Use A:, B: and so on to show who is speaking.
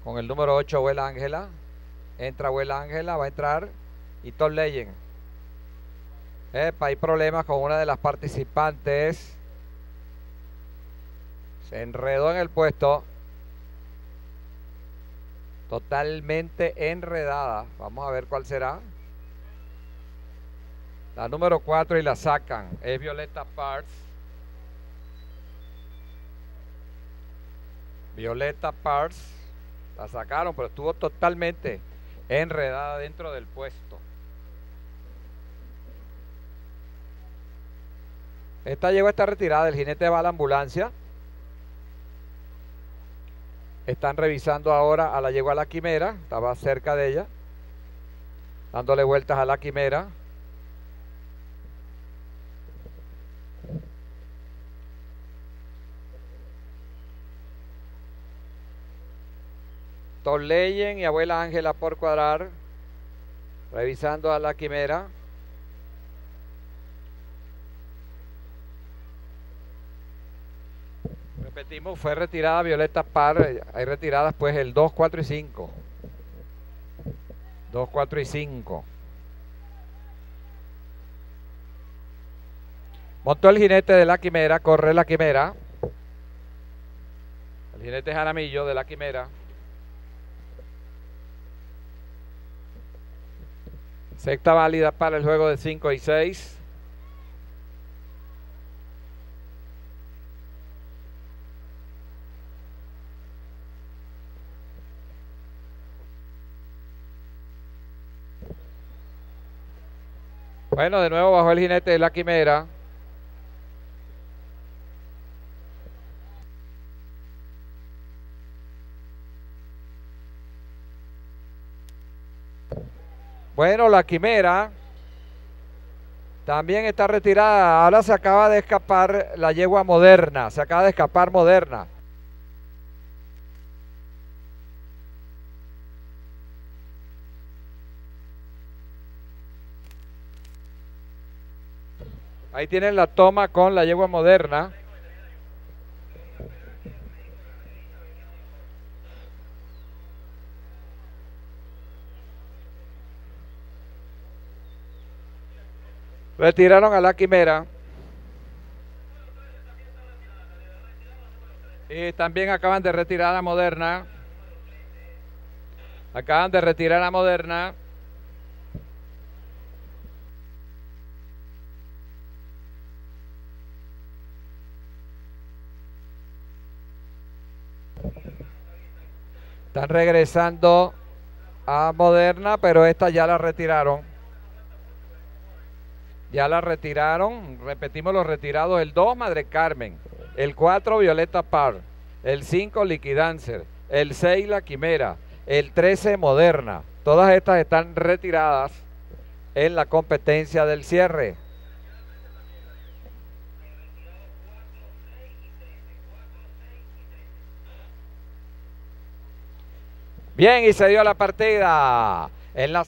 A: con el número 8, Abuela Ángela. Entra Abuela Ángela, va a entrar y Top Legend. Hay problemas con una de las participantes. Se enredó en el puesto. Totalmente enredada. Vamos a ver cuál será. La número 4 y la sacan. Es Violeta Parks. Violeta Parks. La sacaron, pero estuvo totalmente enredada dentro del puesto. Esta yegua está retirada. El jinete va a la ambulancia. Están revisando ahora a la yegua La Quimera. Estaba cerca de ella, dándole vueltas a La Quimera. Top Legend y Abuela Ángela por cuadrar, revisando a La Quimera. Repetimos, fue retirada Violeta Parks. Hay retiradas pues el 2, 4 y 5. 2, 4 y 5. Montó el jinete de La Quimera, corre La Quimera. El jinete Jaramillo de La Quimera. Sexta válida para el juego de 5 y 6. Bueno, de nuevo bajó el jinete de La Quimera. Bueno, La Quimera también está retirada. Ahora se acaba de escapar la yegua Moderna. Se acaba de escapar Moderna. Ahí tienen la toma con la yegua Moderna. Retiraron a La Quimera. Y también acaban de retirar a Moderna. Acaban de retirar a Moderna. Están regresando a Moderna, pero esta ya la retiraron. Ya la retiraron. Repetimos los retirados. El 2, Madre Carmen. El 4, Violeta Parks. El 5, Liquidancer. El 6, La Quimera. El 13, Moderna. Todas estas están retiradas en la competencia del cierre. Bien, y se dio la partida en la